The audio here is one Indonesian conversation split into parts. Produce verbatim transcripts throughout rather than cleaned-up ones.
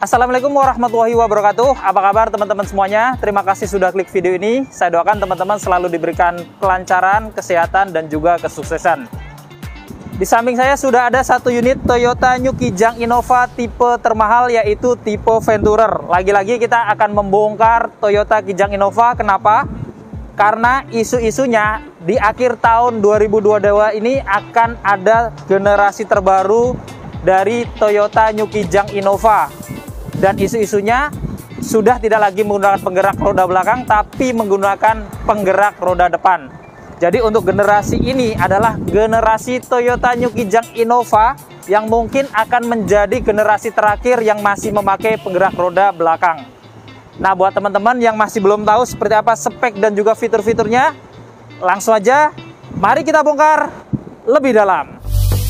Assalamualaikum warahmatullahi wabarakatuh. Apa kabar teman-teman semuanya? Terima kasih sudah klik video ini. Saya doakan teman-teman selalu diberikan kelancaran, kesehatan, dan juga kesuksesan. Di samping saya sudah ada satu unit Toyota New Kijang Innova tipe termahal, yaitu tipe Venturer. Lagi-lagi kita akan membongkar Toyota Kijang Innova. Kenapa? Karena isu-isunya di akhir tahun dua ribu dua puluh dua ini akan ada generasi terbaru dari Toyota New Kijang Innova. Dan isu-isunya sudah tidak lagi menggunakan penggerak roda belakang, tapi menggunakan penggerak roda depan. Jadi untuk generasi ini adalah generasi Toyota New Kijang Innova yang mungkin akan menjadi generasi terakhir yang masih memakai penggerak roda belakang. Nah, buat teman-teman yang masih belum tahu seperti apa spek dan juga fitur-fiturnya, langsung aja mari kita bongkar lebih dalam.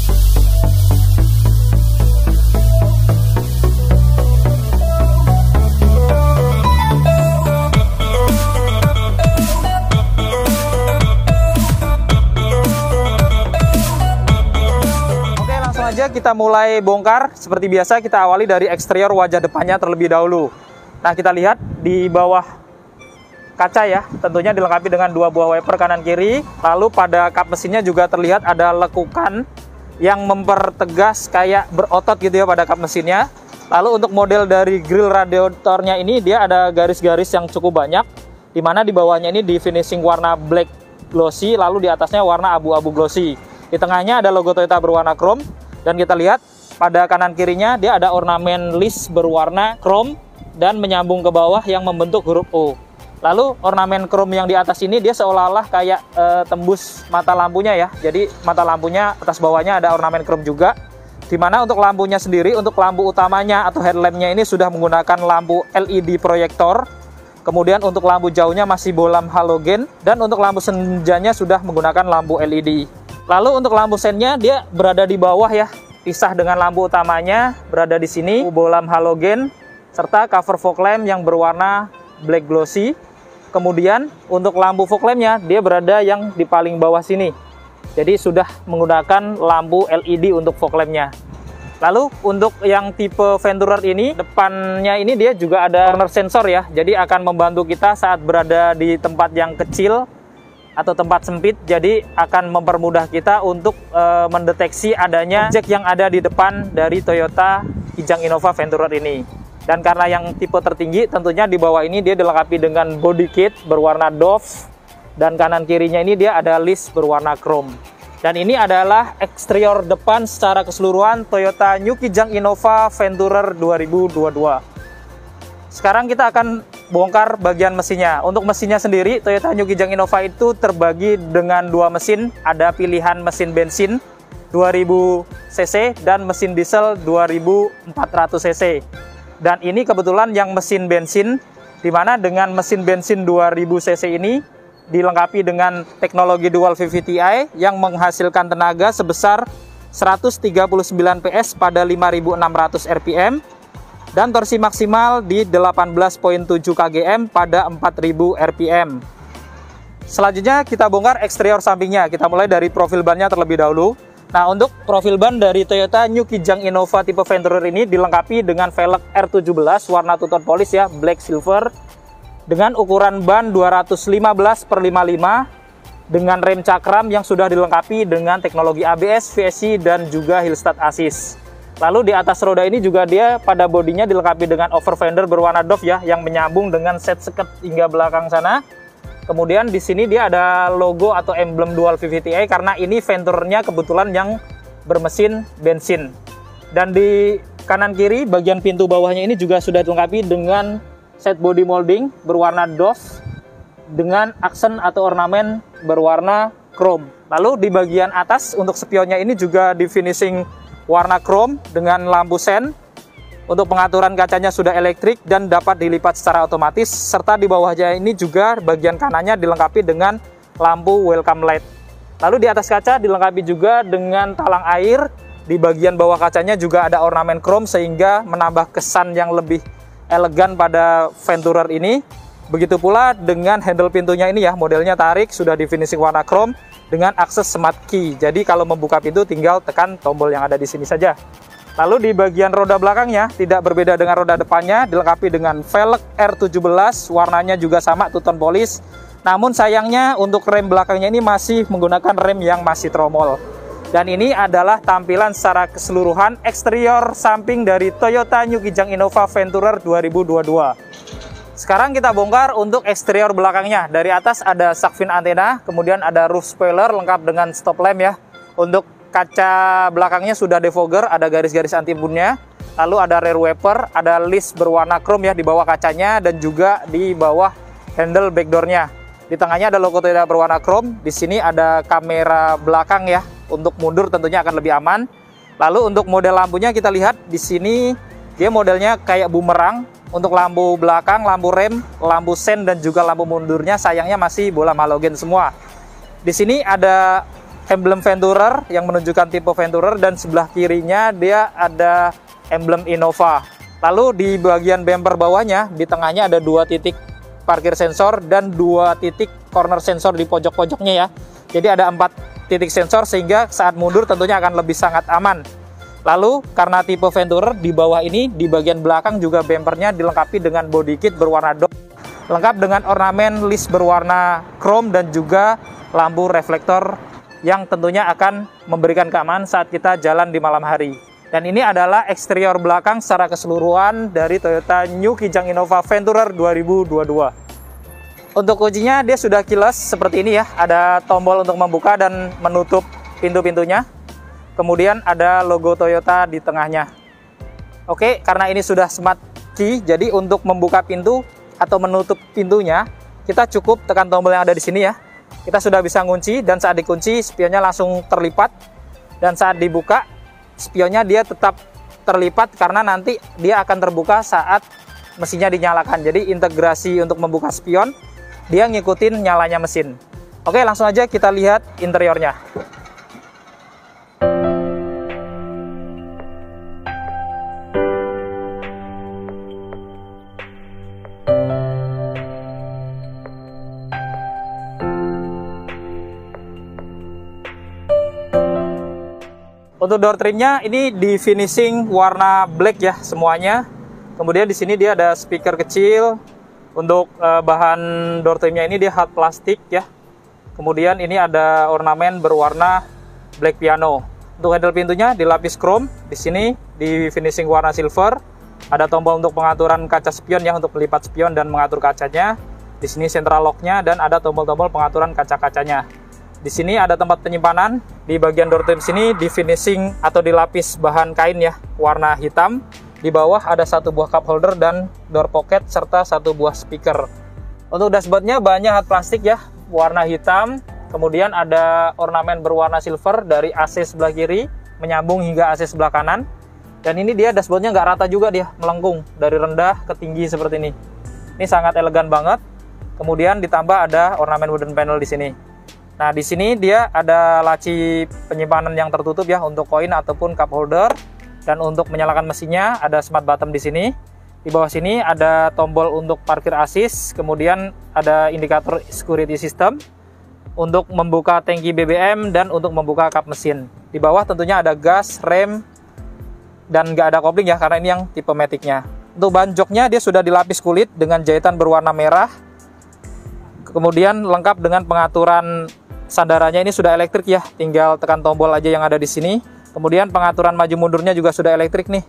Aja kita mulai bongkar. Seperti biasa kita awali dari eksterior wajah depannya terlebih dahulu. Nah, kita lihat di bawah kaca ya, tentunya dilengkapi dengan dua buah wiper kanan kiri. Lalu pada kap mesinnya juga terlihat ada lekukan yang mempertegas kayak berotot gitu ya pada kap mesinnya. Lalu untuk model dari grill radiatornya ini dia ada garis-garis yang cukup banyak, dimana di bawahnya ini di finishing warna black glossy, lalu di atasnya warna abu-abu glossy. Di tengahnya ada logo Toyota berwarna chrome. Dan kita lihat pada kanan kirinya dia ada ornamen list berwarna chrome dan menyambung ke bawah yang membentuk huruf O. Lalu ornamen chrome yang di atas ini dia seolah-olah kayak e, tembus mata lampunya ya. Jadi mata lampunya atas bawahnya ada ornamen chrome juga. Dimana untuk lampunya sendiri, untuk lampu utamanya atau headlampnya ini sudah menggunakan lampu L E D proyektor. Kemudian untuk lampu jauhnya masih bolam halogen. Dan untuk lampu senjanya sudah menggunakan lampu L E D. Lalu untuk lampu sennya dia berada di bawah ya, pisah dengan lampu utamanya, berada di sini, bolam halogen, serta cover fog lamp yang berwarna black glossy. Kemudian untuk lampu fog lampnya dia berada yang di paling bawah sini. Jadi sudah menggunakan lampu L E D untuk fog lampnya. Lalu untuk yang tipe Venturer ini, depannya ini dia juga ada corner sensor ya. Jadi akan membantu kita saat berada di tempat yang kecil atau tempat sempit, jadi akan mempermudah kita untuk e, mendeteksi adanya objek yang ada di depan dari Toyota Kijang Innova Venturer ini. Dan karena yang tipe tertinggi, tentunya di bawah ini dia dilengkapi dengan body kit berwarna Dove, dan kanan kirinya ini dia ada list berwarna chrome. Dan ini adalah eksterior depan secara keseluruhan Toyota New Kijang Innova Venturer dua ribu dua puluh dua. Sekarang kita akan bongkar bagian mesinnya. Untuk mesinnya sendiri, Toyota New Kijang Innova itu terbagi dengan dua mesin. Ada pilihan mesin bensin dua ribu cc dan mesin diesel dua ribu empat ratus cc. Dan ini kebetulan yang mesin bensin, dimana dengan mesin bensin dua ribu cc ini dilengkapi dengan teknologi dual V V T i yang menghasilkan tenaga sebesar seratus tiga puluh sembilan P S pada lima ribu enam ratus R P M. Dan torsi maksimal di delapan belas koma tujuh kilogram pada empat ribu R P M. Selanjutnya kita bongkar eksterior sampingnya. Kita mulai dari profil bannya terlebih dahulu. Nah, untuk profil ban dari Toyota New Kijang Innova tipe Venturer ini dilengkapi dengan velg R tujuh belas warna two tone polish ya, black silver, dengan ukuran ban dua ratus lima belas per lima puluh lima, dengan rem cakram yang sudah dilengkapi dengan teknologi A B S, V S C, dan juga hill start assist. Lalu di atas roda ini juga dia pada bodinya dilengkapi dengan over fender berwarna Dove ya, yang menyambung dengan set seket hingga belakang sana. Kemudian di sini dia ada logo atau emblem dual V V T i karena ini Venturernya kebetulan yang bermesin bensin. Dan di kanan kiri bagian pintu bawahnya ini juga sudah dilengkapi dengan set body molding berwarna Dove dengan aksen atau ornamen berwarna chrome. Lalu di bagian atas untuk spionnya ini juga di finishing warna chrome dengan lampu sen. Untuk pengaturan kacanya sudah elektrik dan dapat dilipat secara otomatis, serta di bawahnya ini juga bagian kanannya dilengkapi dengan lampu welcome light. Lalu di atas kaca dilengkapi juga dengan talang air. Di bagian bawah kacanya juga ada ornamen chrome sehingga menambah kesan yang lebih elegan pada Venturer ini. Begitu pula dengan handle pintunya ini ya, modelnya tarik, sudah di finishing warna chrome dengan akses smart key. Jadi kalau membuka pintu tinggal tekan tombol yang ada di sini saja. Lalu di bagian roda belakangnya tidak berbeda dengan roda depannya, dilengkapi dengan velg R tujuh belas, warnanya juga sama two tone polish. Namun sayangnya untuk rem belakangnya ini masih menggunakan rem yang masih tromol. Dan ini adalah tampilan secara keseluruhan eksterior samping dari Toyota New Kijang Innova Venturer dua ribu dua puluh dua. Sekarang kita bongkar untuk eksterior belakangnya. Dari atas ada shark fin antena, kemudian ada roof spoiler lengkap dengan stop lamp ya. Untuk kaca belakangnya sudah defogger, ada garis-garis anti bunnya. Lalu ada rear wiper, ada list berwarna chrome ya di bawah kacanya dan juga di bawah handle backdoornya. Di tengahnya ada logo Toyota berwarna chrome. Di sini ada kamera belakang ya. Untuk mundur tentunya akan lebih aman. Lalu untuk model lampunya kita lihat di sini dia modelnya kayak bumerang. Untuk lampu belakang, lampu rem, lampu sen dan juga lampu mundurnya sayangnya masih bola halogen semua. Di sini ada emblem Venturer yang menunjukkan tipe Venturer dan sebelah kirinya dia ada emblem Innova. Lalu di bagian bumper bawahnya di tengahnya ada dua titik parkir sensor dan dua titik corner sensor di pojok-pojoknya ya. Jadi ada empat titik sensor sehingga saat mundur tentunya akan lebih sangat aman. Lalu karena tipe Venturer di bawah ini di bagian belakang juga bumpernya dilengkapi dengan body kit berwarna dog, lengkap dengan ornamen list berwarna chrome dan juga lampu reflektor yang tentunya akan memberikan keamanan saat kita jalan di malam hari. Dan ini adalah eksterior belakang secara keseluruhan dari Toyota New Kijang Innova Venturer dua ribu dua puluh dua. Untuk kuncinya dia sudah keyless seperti ini ya, ada tombol untuk membuka dan menutup pintu-pintunya. Kemudian ada logo Toyota di tengahnya. Oke, karena ini sudah smart key, jadi untuk membuka pintu atau menutup pintunya, kita cukup tekan tombol yang ada di sini ya. Kita sudah bisa ngunci dan saat dikunci spionnya langsung terlipat. Dan saat dibuka, spionnya dia tetap terlipat karena nanti dia akan terbuka saat mesinnya dinyalakan. Jadi integrasi untuk membuka spion, dia ngikutin nyalanya mesin. Oke, langsung aja kita lihat interiornya. Untuk door trimnya ini di finishing warna black ya semuanya. Kemudian di sini dia ada speaker kecil. Untuk uh, bahan door trimnya ini dia hard plastik ya. Kemudian ini ada ornamen berwarna black piano. Untuk handle pintunya dilapis chrome. Di sini di finishing warna silver. Ada tombol untuk pengaturan kaca spion ya, untuk melipat spion dan mengatur kacanya. Di sini central lock-nya dan ada tombol-tombol pengaturan kaca-kacanya. Di sini ada tempat penyimpanan. Di bagian door trim sini di finishing atau dilapis bahan kain ya, warna hitam. Di bawah ada satu buah cup holder dan door pocket serta satu buah speaker. Untuk dashboardnya banyak hard plastik ya, warna hitam. Kemudian ada ornamen berwarna silver dari A C sebelah kiri menyambung hingga A C sebelah kanan. Dan ini dia dashboardnya nggak rata juga, dia melengkung dari rendah ke tinggi seperti ini. Ini sangat elegan banget. Kemudian ditambah ada ornamen wooden panel di sini. Nah, di sini dia ada laci penyimpanan yang tertutup ya untuk koin ataupun cup holder. Dan untuk menyalakan mesinnya ada smart button di sini. Di bawah sini ada tombol untuk parkir assist, kemudian ada indikator security system untuk membuka tangki B B M dan untuk membuka kap mesin. Di bawah tentunya ada gas, rem, dan nggak ada kopling ya karena ini yang tipe matic-nya. Untuk ban joknya dia sudah dilapis kulit dengan jahitan berwarna merah. Kemudian lengkap dengan pengaturan sandarannya ini sudah elektrik ya, tinggal tekan tombol aja yang ada di sini. Kemudian pengaturan maju mundurnya juga sudah elektrik nih,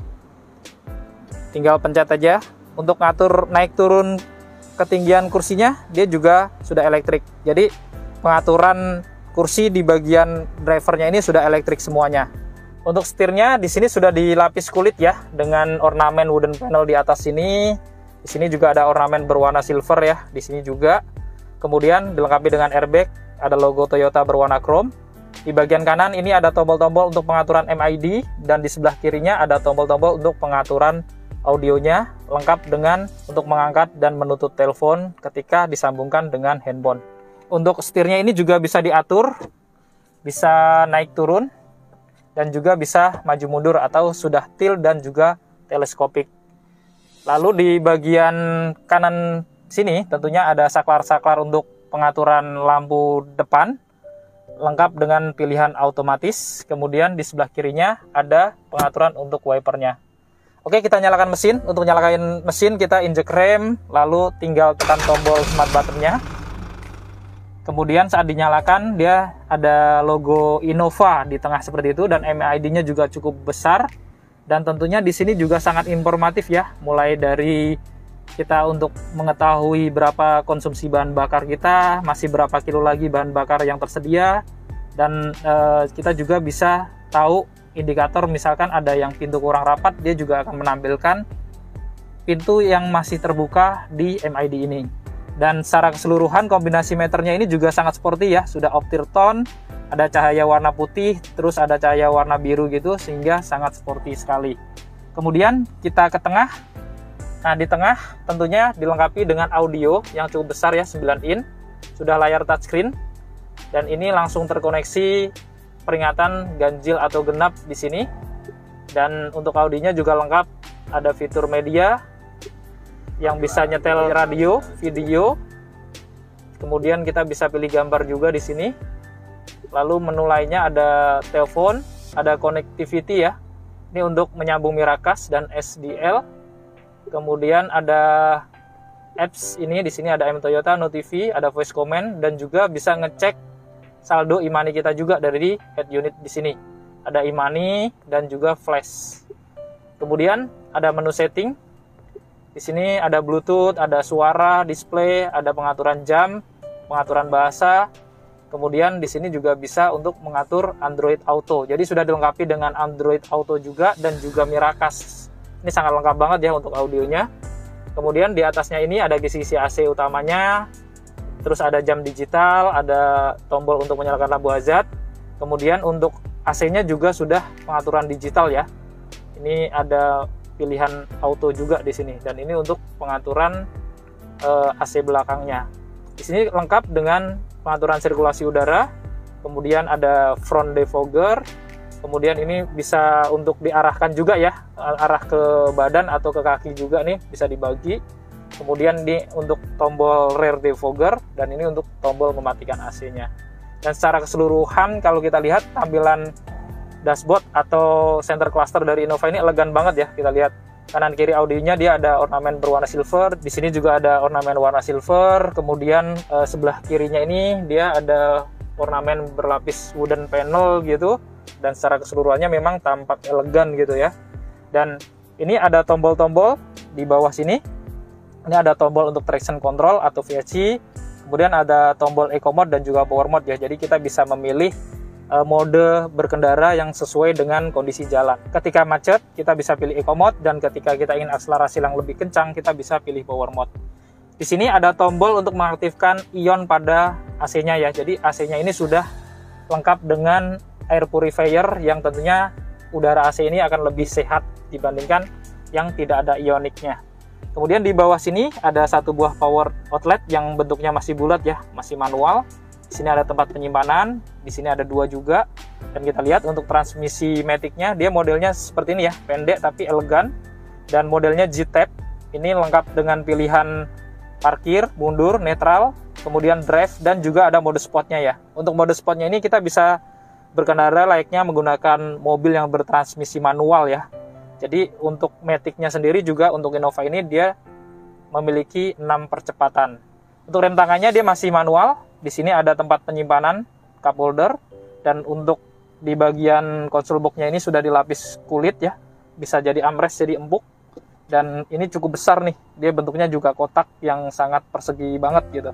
tinggal pencet aja. Untuk ngatur naik turun ketinggian kursinya dia juga sudah elektrik. Jadi pengaturan kursi di bagian drivernya ini sudah elektrik semuanya. Untuk setirnya di sini sudah dilapis kulit ya dengan ornamen wooden panel di atas sini. Di sini juga ada ornamen berwarna silver ya di sini juga. Kemudian dilengkapi dengan airbag, ada logo Toyota berwarna chrome. Di bagian kanan ini ada tombol-tombol untuk pengaturan M I D dan di sebelah kirinya ada tombol-tombol untuk pengaturan audionya, lengkap dengan untuk mengangkat dan menutup telepon ketika disambungkan dengan handphone. Untuk setirnya ini juga bisa diatur, bisa naik turun dan juga bisa maju mundur atau sudah tilt dan juga teleskopik. Lalu di bagian kanan sini tentunya ada saklar-saklar untuk pengaturan lampu depan. lengkap dengan pilihan otomatis. Kemudian di sebelah kirinya ada pengaturan untuk wipernya. Oke, kita nyalakan mesin. Untuk nyalakan mesin kita injek rem, lalu tinggal tekan tombol smart button-nya. Kemudian saat dinyalakan dia ada logo Innova di tengah seperti itu, dan M I D-nya juga cukup besar. Dan tentunya di sini juga sangat informatif ya, mulai dari kita untuk mengetahui berapa konsumsi bahan bakar kita, masih berapa kilo lagi bahan bakar yang tersedia, dan e, kita juga bisa tahu indikator, misalkan ada yang pintu kurang rapat, dia juga akan menampilkan pintu yang masih terbuka di M I D ini. Dan secara keseluruhan kombinasi meternya ini juga sangat sporty ya, sudah optir tone, ada cahaya warna putih, terus ada cahaya warna biru gitu, sehingga sangat sporty sekali. Kemudian kita ke tengah. Nah, di tengah tentunya dilengkapi dengan audio yang cukup besar ya, sembilan in, sudah layar touchscreen, dan ini langsung terkoneksi peringatan ganjil atau genap di sini. Dan untuk audionya juga lengkap, ada fitur media yang bisa nyetel radio, video. Kemudian kita bisa pilih gambar juga di sini. Lalu menu lainnya ada telepon, ada connectivity ya. Ini untuk menyambung Miracast dan S D L. Kemudian ada apps ini, di sini ada M Toyota, Notifi, ada voice comment, dan juga bisa ngecek saldo e-money kita juga dari head unit di sini. Ada e-money dan juga flash. Kemudian ada menu setting. Di sini ada Bluetooth, ada suara, display, ada pengaturan jam, pengaturan bahasa. Kemudian di sini juga bisa untuk mengatur Android Auto. Jadi sudah dilengkapi dengan Android Auto juga dan juga Miracast. Ini sangat lengkap banget ya untuk audionya. Kemudian di atasnya ini ada kisi-kisi A C utamanya. Terus ada jam digital, ada tombol untuk menyalakan lampu hazard. Kemudian untuk A C-nya juga sudah pengaturan digital ya. Ini ada pilihan auto juga di sini, dan ini untuk pengaturan uh, A C belakangnya. Di sini lengkap dengan pengaturan sirkulasi udara. Kemudian ada front defogger. Kemudian ini bisa untuk diarahkan juga ya, arah ke badan atau ke kaki juga nih, bisa dibagi. Kemudian ini untuk tombol rear defogger, dan ini untuk tombol mematikan A C-nya. Dan secara keseluruhan kalau kita lihat tampilan dashboard atau center cluster dari Innova ini elegan banget ya. Kita lihat kanan kiri audionya dia ada ornamen berwarna silver, di sini juga ada ornamen warna silver. Kemudian eh, sebelah kirinya ini dia ada ornamen berlapis wooden panel gitu. Dan secara keseluruhannya memang tampak elegan gitu ya. Dan ini ada tombol-tombol di bawah sini. Ini ada tombol untuk traction control atau V S C. Kemudian ada tombol eco mode dan juga power mode ya. Jadi kita bisa memilih uh, mode berkendara yang sesuai dengan kondisi jalan. Ketika macet kita bisa pilih eco mode, dan ketika kita ingin akselerasi yang lebih kencang kita bisa pilih power mode. Di sini ada tombol untuk mengaktifkan ion pada A C-nya ya. Jadi A C-nya ini sudah lengkap dengan air purifier yang tentunya udara A C ini akan lebih sehat dibandingkan yang tidak ada ioniknya. Kemudian di bawah sini ada satu buah power outlet yang bentuknya masih bulat ya, masih manual. Di sini ada tempat penyimpanan, di sini ada dua juga. Dan kita lihat untuk transmisi matic-nya, dia modelnya seperti ini ya, pendek tapi elegan. Dan modelnya G-Tab, ini lengkap dengan pilihan parkir, mundur, netral, kemudian drive, dan juga ada mode sportnya ya. Untuk mode sportnya ini kita bisa berkendara layaknya menggunakan mobil yang bertransmisi manual ya. Jadi untuk matic-nya sendiri juga untuk Innova ini dia memiliki enam percepatan. Untuk rem tangannya dia masih manual. Di sini ada tempat penyimpanan cup holder, dan untuk di bagian konsol box-nya ini sudah dilapis kulit ya. Bisa jadi armrest, jadi empuk. Dan ini cukup besar nih. Dia bentuknya juga kotak yang sangat persegi banget gitu.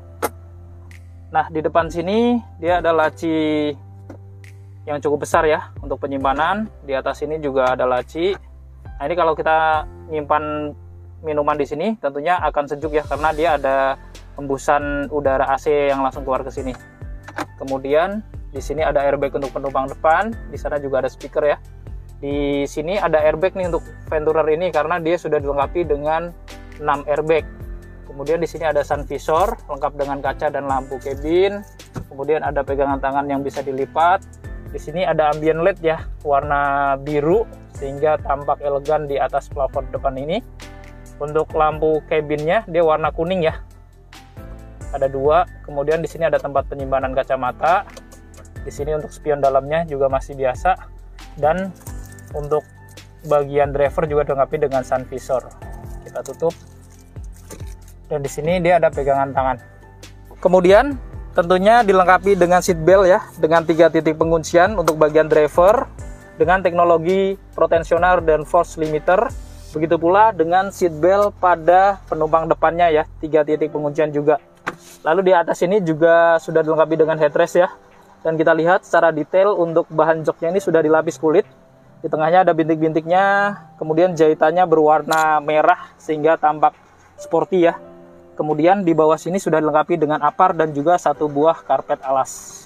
Nah, di depan sini dia ada laci yang cukup besar ya untuk penyimpanan. Di atas ini juga ada laci. Nah, ini kalau kita nyimpan minuman di sini tentunya akan sejuk ya, karena dia ada hembusan udara A C yang langsung keluar ke sini. Kemudian di sini ada airbag untuk penumpang depan, di sana juga ada speaker ya. Di sini ada airbag nih untuk Venturer ini karena dia sudah dilengkapi dengan enam airbag. Kemudian di sini ada sun visor lengkap dengan kaca dan lampu kabin. Kemudian ada pegangan tangan yang bisa dilipat. Di sini ada ambient L E D ya, warna biru sehingga tampak elegan di atas plafon depan ini. Untuk lampu kabinnya dia warna kuning ya. Ada dua. Kemudian di sini ada tempat penyimpanan kacamata. Di sini untuk spion dalamnya juga masih biasa, dan untuk bagian driver juga dilengkapi dengan sun visor. Kita tutup, dan di sini dia ada pegangan tangan. Kemudian tentunya dilengkapi dengan seat belt ya, dengan tiga titik penguncian untuk bagian driver dengan teknologi protensioner dan force limiter. Begitu pula dengan seat belt pada penumpang depannya ya, tiga titik penguncian juga. Lalu di atas ini juga sudah dilengkapi dengan headrest ya. Dan kita lihat secara detail untuk bahan joknya ini sudah dilapis kulit. Di tengahnya ada bintik-bintiknya, kemudian jahitannya berwarna merah sehingga tampak sporty ya. Kemudian di bawah sini sudah dilengkapi dengan apar dan juga satu buah karpet alas.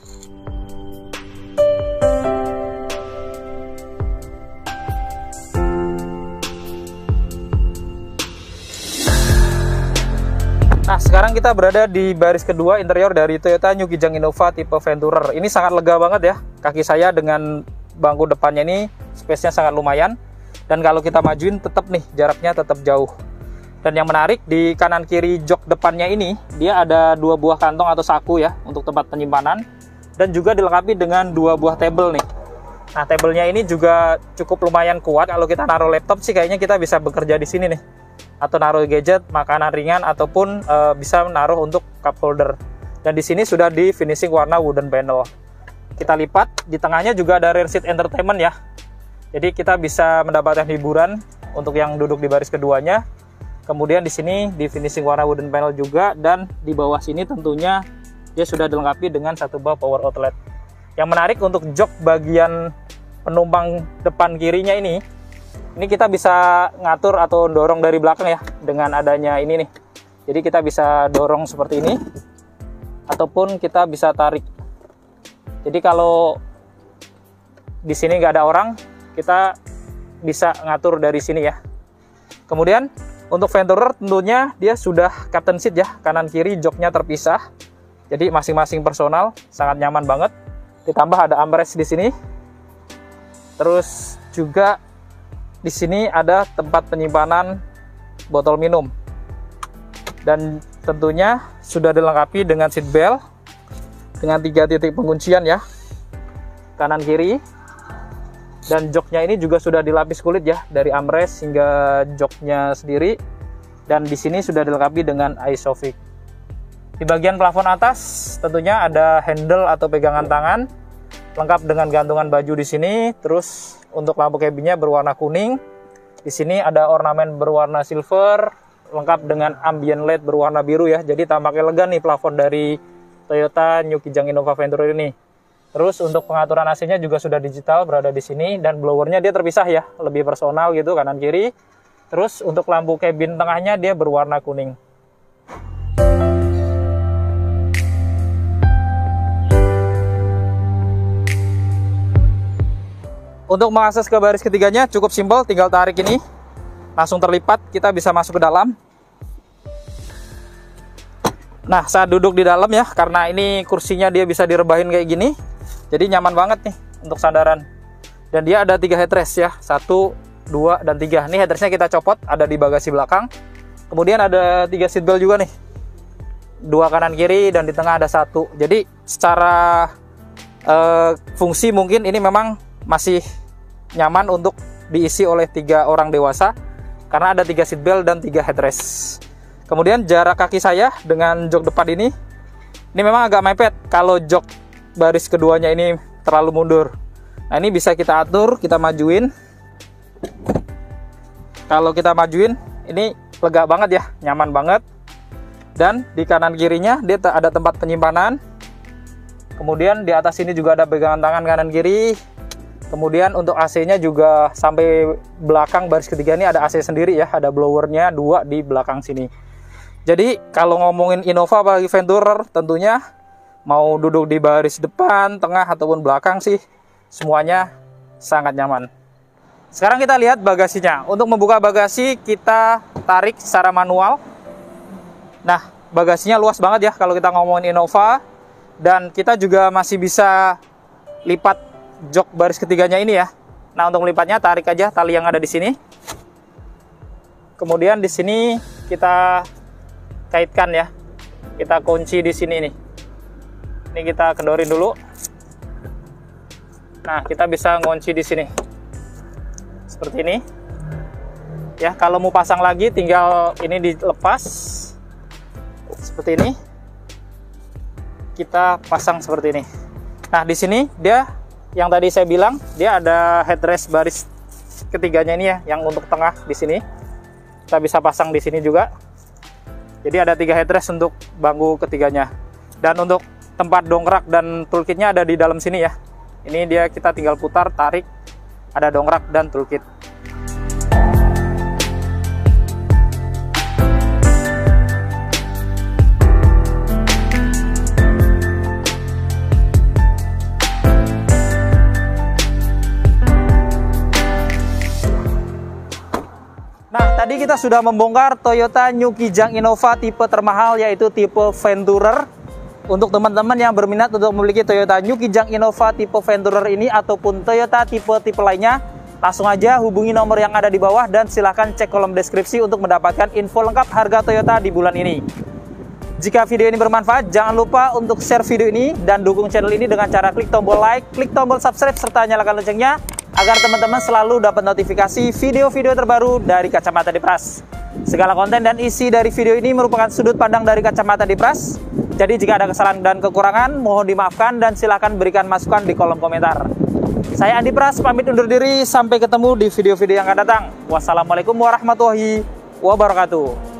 Nah, sekarang kita berada di baris kedua interior dari Toyota New Kijang Innova tipe Venturer. Ini sangat lega banget ya. Kaki saya dengan bangku depannya ini space-nya sangat lumayan. Dan kalau kita majuin tetap nih jaraknya tetap jauh. Dan yang menarik di kanan kiri jok depannya ini dia ada dua buah kantong atau saku ya untuk tempat penyimpanan. Dan juga dilengkapi dengan dua buah table nih. Nah, tablenya ini juga cukup lumayan kuat. Kalau kita naruh laptop sih kayaknya kita bisa bekerja di sini nih. Atau naruh gadget, makanan ringan, ataupun e, bisa menaruh untuk cup holder. Dan di sini sudah di finishing warna wooden panel. Kita lipat, di tengahnya juga ada rear seat entertainment ya. Jadi kita bisa mendapatkan hiburan untuk yang duduk di baris keduanya. Kemudian di sini di finishing warna wooden panel juga, dan di bawah sini tentunya dia sudah dilengkapi dengan satu buah power outlet. Yang menarik untuk jok bagian penumpang depan kirinya ini, ini kita bisa ngatur atau dorong dari belakang ya dengan adanya ini nih. Jadi kita bisa dorong seperti ini ataupun kita bisa tarik. Jadi kalau di sini nggak ada orang, kita bisa ngatur dari sini ya. Kemudian untuk Venturer tentunya dia sudah captain seat ya, kanan kiri joknya terpisah. Jadi masing-masing personal, sangat nyaman banget. Ditambah ada armrest di sini. Terus juga di sini ada tempat penyimpanan botol minum. Dan tentunya sudah dilengkapi dengan seat belt dengan tiga titik penguncian ya, kanan kiri. Dan joknya ini juga sudah dilapis kulit ya, dari armrest hingga joknya sendiri. Dan di sini sudah dilengkapi dengan Isofix. Di bagian plafon atas tentunya ada handle atau pegangan tangan, lengkap dengan gantungan baju di sini. Terus untuk lampu cabinnya berwarna kuning. Di sini ada ornamen berwarna silver, lengkap dengan ambient light berwarna biru ya. Jadi tampaknya elegan nih plafon dari Toyota New Kijang Innova Venturer ini. Terus untuk pengaturan A C-nya juga sudah digital berada di sini, dan blowernya dia terpisah ya, lebih personal gitu kanan kiri. Terus untuk lampu cabin tengahnya dia berwarna kuning. Untuk mengakses ke baris ketiganya cukup simpel, tinggal tarik ini, langsung terlipat, kita bisa masuk ke dalam. Nah, saat duduk di dalam ya, karena ini kursinya dia bisa direbahin kayak gini, jadi nyaman banget nih untuk sandaran. Dan dia ada tiga headrest ya, satu, dua, dan tiga. Ini headrestnya kita copot, ada di bagasi belakang. Kemudian ada tiga seat belt juga nih, dua kanan kiri dan di tengah ada satu. Jadi secara uh, fungsi mungkin ini memang masih nyaman untuk diisi oleh tiga orang dewasa karena ada tiga seat belt dan tiga headrest. Kemudian jarak kaki saya dengan jok depan ini ini memang agak mepet kalau jok baris keduanya ini terlalu mundur. Nah, ini bisa kita atur, kita majuin. Kalau kita majuin ini lega banget ya, nyaman banget. Dan di kanan kirinya dia ada tempat penyimpanan. Kemudian di atas ini juga ada pegangan tangan kanan kiri. Kemudian untuk A C-nya juga sampai belakang baris ketiga ini ada A C sendiri ya, ada blowernya dua di belakang sini. Jadi kalau ngomongin Innova apalagi Venturer, tentunya mau duduk di baris depan, tengah ataupun belakang sih semuanya sangat nyaman. Sekarang kita lihat bagasinya. Untuk membuka bagasi kita tarik secara manual. Nah, bagasinya luas banget ya kalau kita ngomongin Innova, dan kita juga masih bisa lipat jok baris ketiganya ini ya. Nah, untuk melipatnya tarik aja tali yang ada di sini. Kemudian di sini kita kaitkan ya. Kita kunci di sini nih. Ini kita kendorin dulu. Nah, kita bisa ngunci di sini. Seperti ini. Ya, kalau mau pasang lagi tinggal ini dilepas. Seperti ini. Kita pasang seperti ini. Nah, di sini dia yang tadi saya bilang, dia ada headrest baris ketiganya ini ya, yang untuk tengah di sini. Kita bisa pasang di sini juga. Jadi ada tiga headrest untuk bangku ketiganya. Dan untuk tempat dongkrak dan toolkitnya ada di dalam sini ya. Ini dia, kita tinggal putar, tarik, ada dongkrak dan toolkit. Nah, tadi kita sudah membongkar Toyota New Kijang Innova tipe termahal, yaitu tipe Venturer. Untuk teman-teman yang berminat untuk memiliki Toyota New Kijang Innova tipe Venturer ini ataupun Toyota tipe-tipe lainnya, langsung aja hubungi nomor yang ada di bawah dan silahkan cek kolom deskripsi untuk mendapatkan info lengkap harga Toyota di bulan ini. Jika video ini bermanfaat, jangan lupa untuk share video ini dan dukung channel ini dengan cara klik tombol like, klik tombol subscribe, serta nyalakan loncengnya agar teman-teman selalu dapat notifikasi video-video terbaru dari Kacamata Dipras. Segala konten dan isi dari video ini merupakan sudut pandang dari Kacamata Dipras. Jadi jika ada kesalahan dan kekurangan, mohon dimaafkan dan silakan berikan masukan di kolom komentar. Saya Andi Pras, pamit undur diri. Sampai ketemu di video-video yang akan datang. Wassalamualaikum warahmatullahi wabarakatuh.